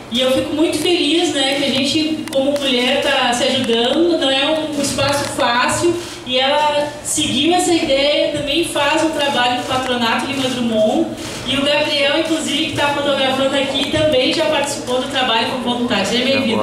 E eu fico muito feliz, né, que a gente, como mulher, está se ajudando, não é um espaço fácil, e ela seguiu essa ideia, também faz um trabalho no Patronato Lima Drummond, e o Gabriel, inclusive, que está fotografando aqui, também já participou do trabalho com voluntário. Seja bem-vindo.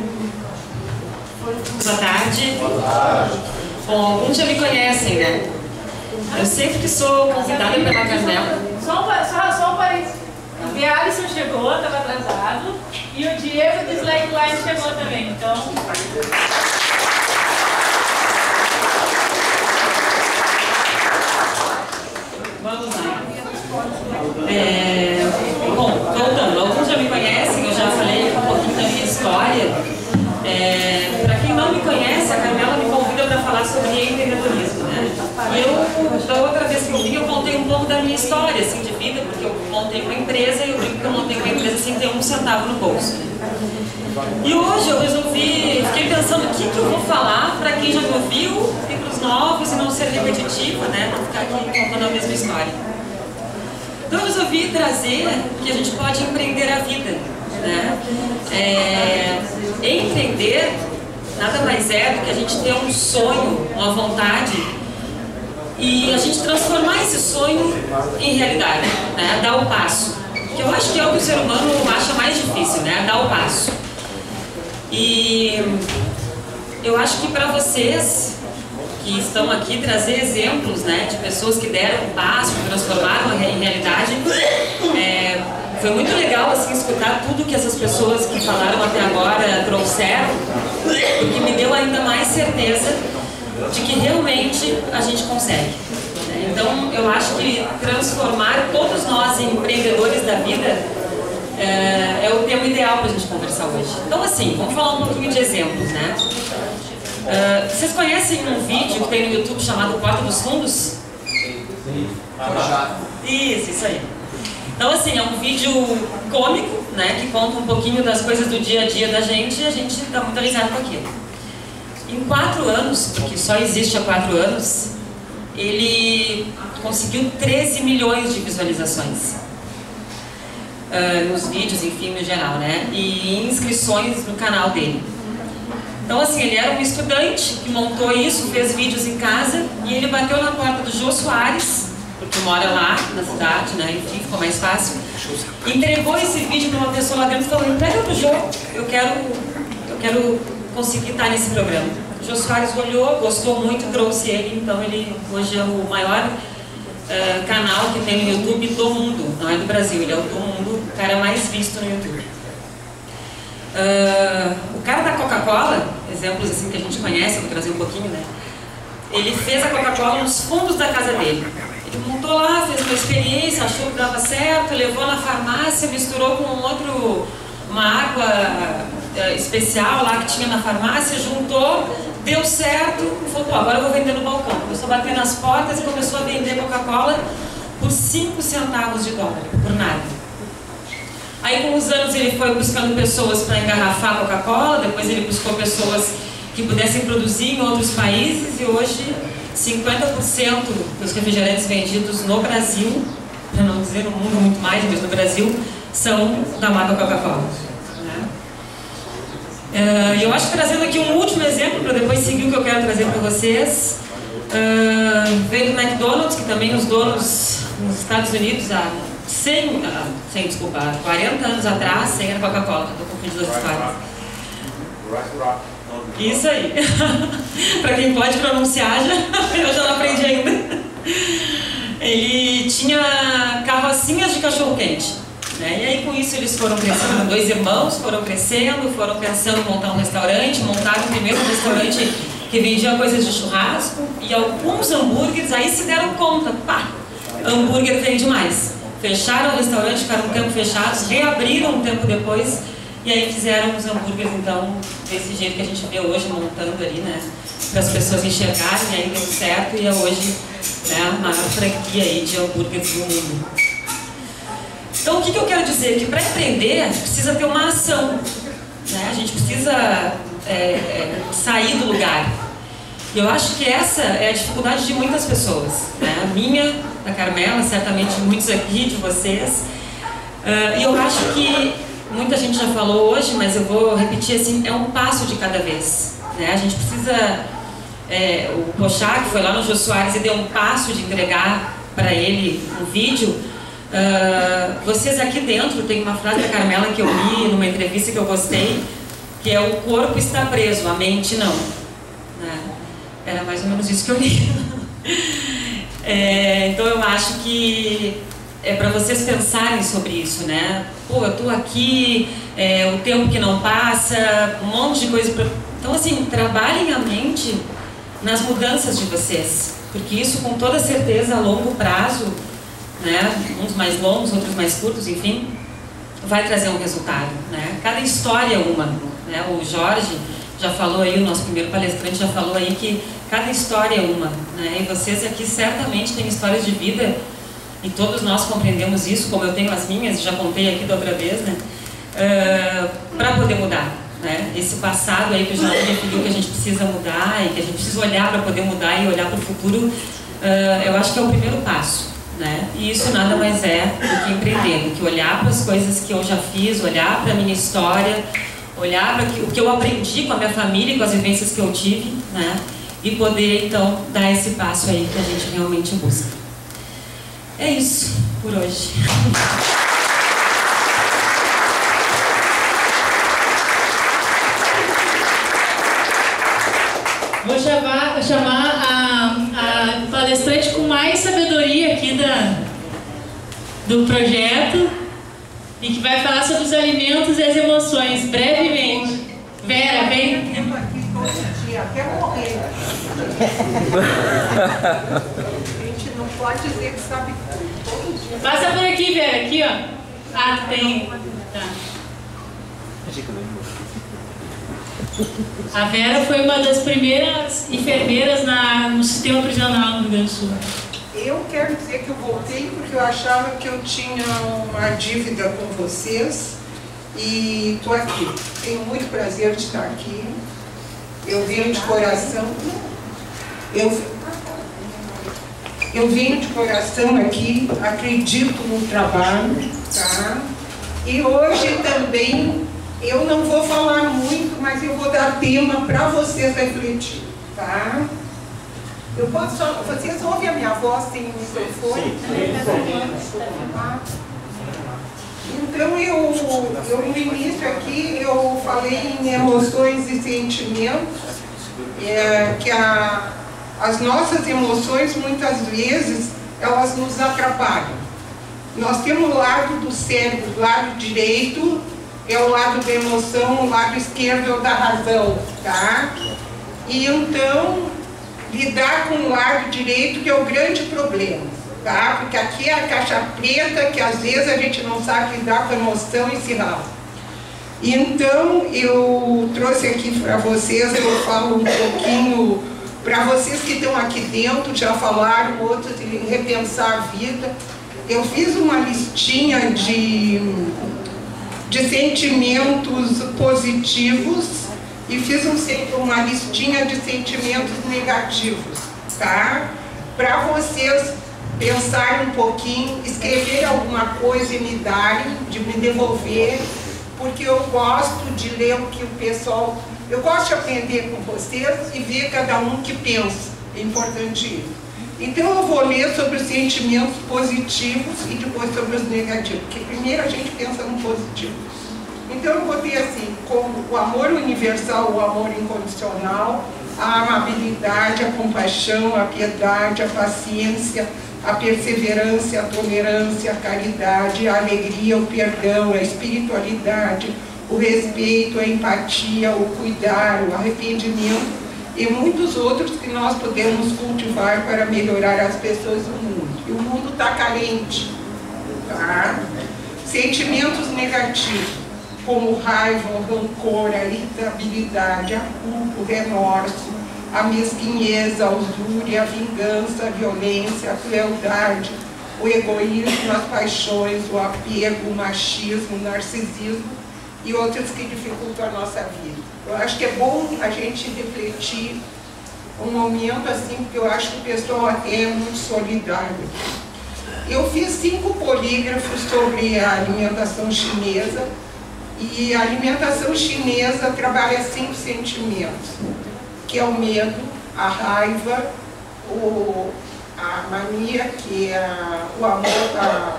Boa tarde. Boa tarde. Bom, alguns já me conhecem, né? Eu sempre que sou convidada pela Carmela. Só um parênteses. O Alisson chegou, estava atrasado, e o Diego do Slackline chegou também, então... Vamos lá. Bom, voltando, alguns já me conhecem, eu já falei um pouquinho da minha história. Para quem não me conhece, a Carmela me convida para falar sobre empreendedorismo, né? E eu, da outra vez que eu vim, eu contei um pouco da minha história, assim, de vida, porque eu montei uma empresa e eu digo que eu montei uma empresa sem ter um centavo no bolso. E hoje eu resolvi, fiquei pensando o que eu vou falar para quem já me ouviu e para os novos e não ser repetitiva, né? Não ficar aqui contando a mesma história. Então eu resolvi trazer que a gente pode empreender a vida, né? Empreender nada mais é do que a gente ter um sonho, uma vontade e a gente transformar esse sonho em realidade, né? Dar o passo. Que eu acho que é o que o ser humano acha mais difícil, né? Dar o passo. E eu acho que para vocês que estão aqui, trazer exemplos, né, de pessoas que deram um passo, que transformaram em realidade, foi muito legal assim, escutar tudo que essas pessoas que falaram até agora trouxeram, porque me deu ainda mais certeza de que realmente a gente consegue. Então, eu acho que transformar todos nós em empreendedores da vida é o tema ideal para a gente conversar hoje. Então, assim, vamos falar um pouquinho de exemplos, né? Vocês conhecem um vídeo que tem no YouTube chamado Porta dos Fundos? Sim. Isso aí. Então, assim, é um vídeo cômico, né, que conta um pouquinho das coisas do dia a dia da gente e a gente dá muita risada com aquilo. Em 4 anos, porque só existe há 4 anos, ele conseguiu 13 milhões de visualizações nos vídeos, enfim, no geral, né? E inscrições no canal dele. Então, assim, ele era um estudante que montou isso, fez vídeos em casa e ele bateu na porta do Jô Soares, porque mora lá na cidade, né? Enfim, ficou mais fácil. Entregou esse vídeo para uma pessoa lá dentro e falou: entrega pro Jô, eu quero conseguir estar nesse programa. O Jô Soares olhou, gostou muito, trouxe ele, então ele hoje é o maior canal que tem no YouTube do mundo, não é do Brasil, ele é o do mundo, o cara mais visto no YouTube. O cara da Coca-Cola, exemplos assim que a gente conhece, vou trazer um pouquinho, né? Ele fez a Coca-Cola nos fundos da casa dele. Ele montou lá, fez uma experiência, achou que dava certo, levou na farmácia, misturou com uma água especial lá que tinha na farmácia, juntou, deu certo, falou: pô, agora eu vou vender no balcão. Começou a bater nas portas e começou a vender Coca-Cola por 5 centavos de dólar, por nada. Aí com os anos ele foi buscando pessoas para engarrafar a Coca-Cola, depois ele buscou pessoas que pudessem produzir em outros países e hoje 50% dos refrigerantes vendidos no Brasil, para não dizer no mundo muito mais, mas no Brasil, são da marca Coca-Cola. Eu acho que trazendo aqui um último exemplo, para depois seguir o que eu quero trazer para vocês, veio do McDonald's, que também os donos nos Estados Unidos há 40 anos atrás, sem a Coca-Cola, estou confundindo as histórias. Isso aí. Para quem pode pronunciar, eu já não aprendi ainda. Ele tinha carrocinhas de cachorro-quente, né? E aí com isso eles foram crescendo, 2 irmãos foram pensando em montar um restaurante, montaram o primeiro restaurante que vendia coisas de churrasco e alguns hambúrgueres, aí se deram conta, pá, hambúrguer vende mais. Fecharam o restaurante, ficaram um tempo fechados, reabriram um tempo depois e aí fizeram os hambúrgueres, então, desse jeito que a gente vê hoje, montando ali, né, para as pessoas enxergarem, e aí deu certo e é hoje, né, a maior franquia aí de hambúrgueres do mundo. Então, o que eu quero dizer? Que para empreender, a gente precisa ter uma ação, né? A gente precisa sair do lugar. E eu acho que essa é a dificuldade de muitas pessoas, né? A minha, da Carmela, certamente muitos aqui de vocês. E eu acho que muita gente já falou hoje, mas eu vou repetir assim, é um passo de cada vez, né? A gente precisa, o Pochá, que foi lá no Jô Soares e deu um passo de entregar para ele um vídeo. Vocês aqui dentro, tem uma frase da Carmela que eu li numa entrevista que eu gostei, que é: o corpo está preso, a mente não, né? Era mais ou menos isso que eu li. Então eu acho que é para vocês pensarem sobre isso, né? Pô, eu tô aqui, o tempo que não passa, um monte de coisa pra... Então assim, trabalhem a mente nas mudanças de vocês, porque isso com toda certeza a longo prazo, né? Uns mais longos, outros mais curtos, enfim, vai trazer um resultado, né? Cada história é uma, né? O Jorge já falou aí, o nosso primeiro palestrante já falou aí que cada história é uma, né? E vocês aqui certamente têm histórias de vida, e todos nós compreendemos isso, como eu tenho as minhas, já contei aqui da outra vez, né? Para poder mudar, né? Esse passado aí que o Jorge definiu que a gente precisa mudar e que a gente precisa olhar para poder mudar e olhar para o futuro, eu acho que é o primeiro passo, né? E isso nada mais é do que empreender, do que olhar para as coisas que eu já fiz, olhar para a minha história, olhar para o que eu aprendi com a minha família e com as vivências que eu tive, né? E poder então dar esse passo aí que a gente realmente busca. É isso por hoje. Vou chamar a palestrante com mais sabedoria aqui do projeto e que vai falar sobre os alimentos e as emoções, brevemente. Vera, vem. Eu tô aqui todo dia, até morrer. A gente não pode dizer que sabe tudo, todo dia. Passa por aqui, Vera, aqui, ó. Ah, tem. Tá. A Vera foi uma das primeiras enfermeiras no sistema prisional no Rio Grande do Sul. Eu quero dizer que eu voltei porque eu achava que eu tinha uma dívida com vocês e estou aqui. Tenho muito prazer de estar aqui. Eu venho de coração. Eu venho de coração aqui, acredito no trabalho, tá? E hoje também eu não vou falar muito, mas eu vou dar tema para vocês refletir, tá? Eu posso só... Vocês ouvem a minha voz sem microfone? Então, eu no início aqui, eu falei em emoções e sentimentos, que as nossas emoções, muitas vezes, elas nos atrapalham. Nós temos o lado do cérebro, o lado direito é o lado da emoção, o lado esquerdo é o da razão, tá? E então, lidar com o lado direito que é o grande problema, tá? Porque aqui é a caixa preta que às vezes a gente não sabe lidar com a emoção e se rala. Então, eu trouxe aqui para vocês, eu falo um pouquinho para vocês que estão aqui dentro, já falaram, outros de repensar a vida. Eu fiz uma listinha de sentimentos positivos e fiz uma listinha de sentimentos negativos, tá? Para vocês pensarem um pouquinho, escrever alguma coisa e me darem, de me devolver, porque eu gosto de ler o que o pessoal... Eu gosto de aprender com vocês e ver cada um que pensa, é importante isso. Então eu vou ler sobre os sentimentos positivos e depois sobre os negativos, porque primeiro a gente pensa no positivo. Então eu botei assim, como o amor universal, o amor incondicional, a amabilidade, a compaixão, a piedade, a paciência, a perseverança, a tolerância, a caridade, a alegria, o perdão, a espiritualidade, o respeito, a empatia, o cuidar, o arrependimento e muitos outros que nós podemos cultivar para melhorar as pessoas do mundo. E o mundo está carente, tá? Sentimentos negativos, como raiva, o rancor, a irritabilidade, a culpa, o remorso, a mesquinhez, a usúria, a vingança, a violência, a crueldade, o egoísmo, as paixões, o apego, o machismo, o narcisismo e outros que dificultam a nossa vida. Eu acho que é bom a gente refletir um momento assim, porque eu acho que o pessoal é muito solidário. Eu fiz 5 polígrafos sobre a alimentação chinesa E a alimentação chinesa trabalha 5 sentimentos, que é o medo, a raiva, a mania, que é o amor,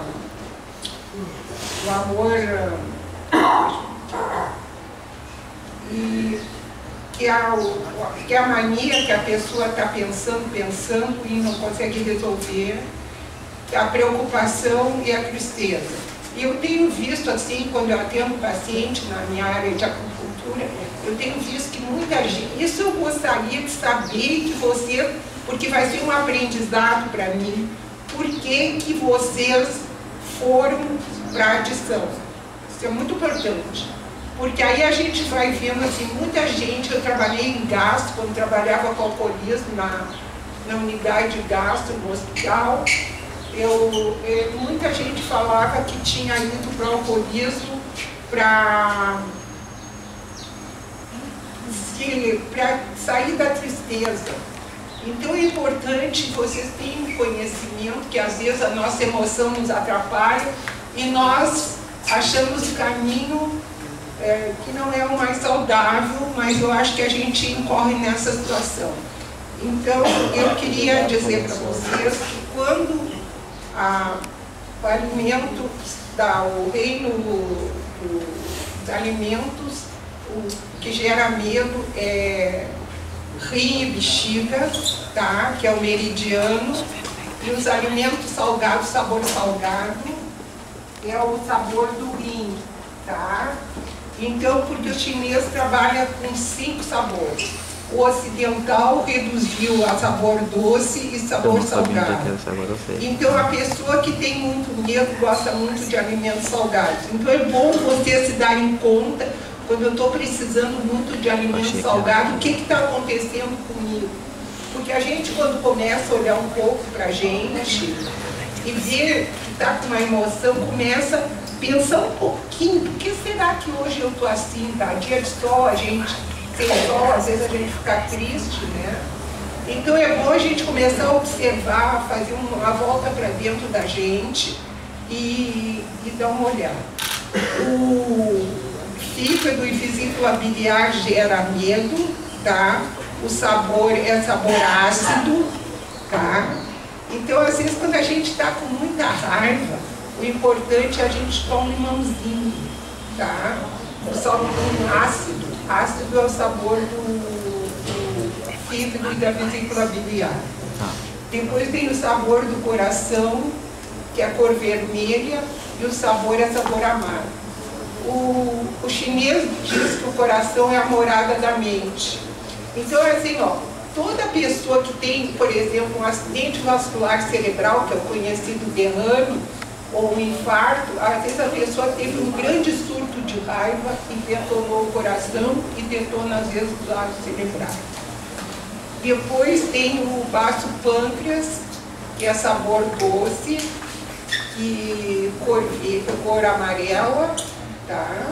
e que é a mania que a pessoa está pensando e não consegue resolver, a preocupação e a tristeza. E eu tenho visto, assim, quando eu atendo paciente na minha área de acupuntura, eu tenho visto que muita gente... Isso eu gostaria de saber que você... Porque vai ser um aprendizado para mim. Por que vocês foram para a adição? Isso é muito importante. Porque aí a gente vai vendo, assim, muita gente... Eu trabalhei em gastro, quando trabalhava com alcoolismo na unidade de gastro, no hospital. Muita gente falava que tinha ido para o alcoolismo para sair da tristeza. Então é importante vocês tenham conhecimento que às vezes a nossa emoção nos atrapalha e nós achamos o caminho que não é o mais saudável, mas eu acho que a gente incorre nessa situação. Então eu queria dizer para vocês que quando o alimento, o reino dos alimentos, o que gera medo é rim e bexiga, tá? Que é o meridiano, e os alimentos salgados, sabor salgado, é o sabor do rim, tá? Então, porque o chinês trabalha com 5 sabores. O ocidental reduziu a sabor doce e sabor salgado. Então a pessoa que tem muito medo gosta muito de alimentos salgados. Então é bom vocês se darem conta, quando eu estou precisando muito de alimento salgado, o que está acontecendo comigo? Porque a gente, quando começa a olhar um pouco para a gente e ver que está com uma emoção, começa a pensar um pouquinho, por que será que hoje eu estou assim, tá? Dia de sol, a gente... Sem sol, às vezes a gente fica triste, né? Então é bom a gente começar a observar, fazer uma volta para dentro da gente e dar uma olhada. O fígado e vesícula biliar gera medo, tá? O sabor é sabor ácido, tá? Então, às vezes, quando a gente está com muita raiva, o importante é a gente tomar um limãozinho, tá? O sabor ácido. Ácido é o sabor do fígado e da vesícula biliar. Depois tem o sabor do coração, que é a cor vermelha, e o sabor é sabor amargo. O chinês diz que o coração é a morada da mente. Então, assim, ó, toda pessoa que tem, por exemplo, um acidente vascular cerebral, que é o conhecido derrame, ou um infarto, às vezes a pessoa teve um grande surto de raiva e detonou o coração e detona às vezes os vasos cerebrais. Depois tem o baço pâncreas, que é sabor doce, e cor amarela, tá?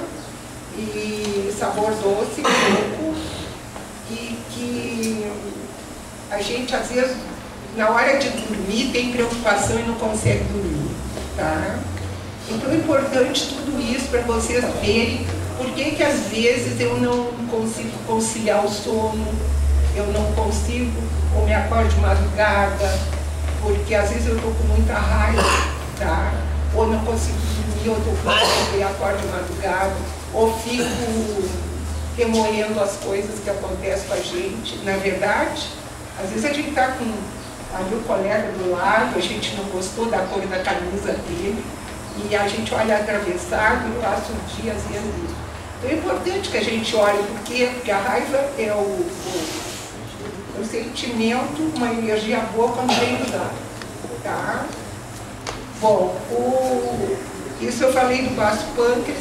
E sabor doce, pouco, e que a gente às vezes, na hora de dormir, tem preocupação e não consegue dormir. Tá? Então é importante tudo isso para vocês verem por que às vezes eu não consigo conciliar o sono, eu não consigo, ou me acordo de madrugada, porque às vezes eu estou com muita raiva, tá? Ou não consigo dormir, ou estou com raiva e acordo de madrugada, ou fico remoendo as coisas que acontecem com a gente. Na verdade, às vezes a gente está com ali o colega do lado, a gente não gostou da cor da camisa dele, e a gente olha atravessado e passa um dia às vezes. Então é importante que a gente olhe, porque a raiva é o sentimento, uma energia boa quando bem usada. Tá? Bom, isso eu falei do baço pâncreas.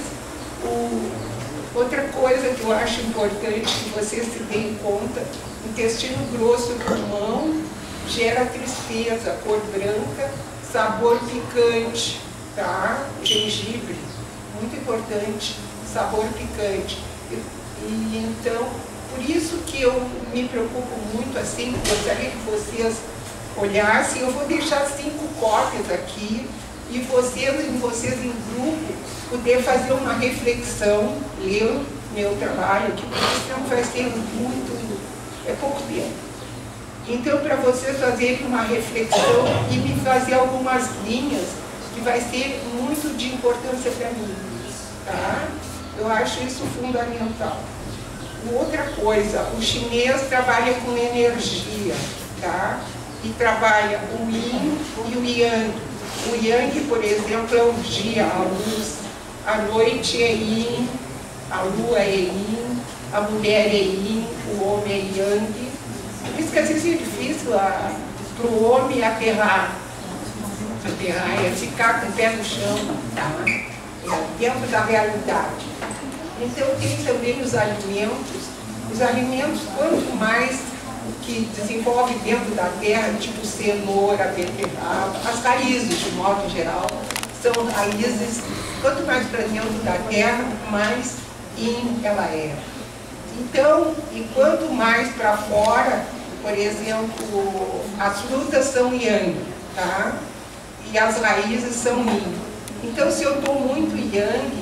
Outra coisa que eu acho importante que vocês se deem conta, intestino grosso do pulmão gera tristeza, cor branca, sabor picante, tá? Gengibre, muito importante, sabor picante. E então, por isso que eu me preocupo muito, assim, gostaria que vocês olhassem. Eu vou deixar 5 cópias aqui, e vocês em grupo, poder fazer uma reflexão, ler o meu trabalho, que não vai ser muito, é pouco tempo. Então, para vocês fazerem uma reflexão e me fazer algumas linhas, que vai ser muito de importância para mim, tá? Eu acho isso fundamental. Outra coisa, o chinês trabalha com energia, tá? E trabalha o yin e o yang. O yang, por exemplo, é o dia, a luz. A noite é yin, a lua é yin, a mulher é yin, o homem é yang. Por isso que às vezes é difícil para o homem aterrar. Aterrar é ficar com o pé no chão, tá? É dentro da realidade. Então tem também os alimentos. Os alimentos, quanto mais que desenvolve dentro da terra, tipo cenoura, beterraba, as raízes, de modo geral, são raízes, quanto mais para dentro da terra, mais yin ela é. Então, e quanto mais para fora, por exemplo, as frutas são yang, tá? E as raízes são yin. Então, se eu estou muito yang,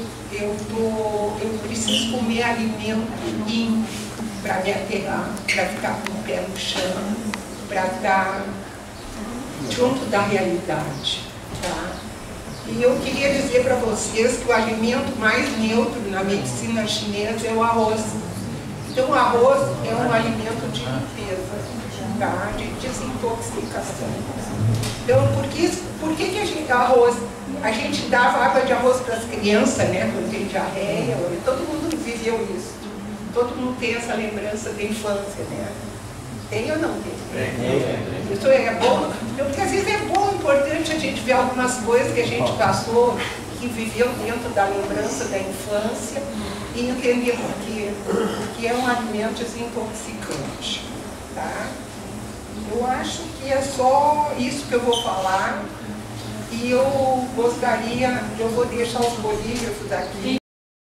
eu preciso comer alimento yin para me aterrar, para ficar com o pé no chão, para estar junto da realidade, tá? E eu queria dizer para vocês que o alimento mais neutro na medicina chinesa é o arroz. Então, o arroz é um alimento de limpeza, tá? De desintoxicação. Então, por que a gente dá arroz? A gente dava água de arroz para as crianças, né? Quando tem diarreia, todo mundo viveu isso. Todo mundo tem essa lembrança da infância, né? Tem ou não tem? Isso é bom, porque às vezes é bom, importante a gente ver algumas coisas que a gente passou, que viveu dentro da lembrança da infância e entender que é um alimento desintoxicante, tá? Eu acho que é só isso que eu vou falar e eu vou deixar os bolígrafos aqui.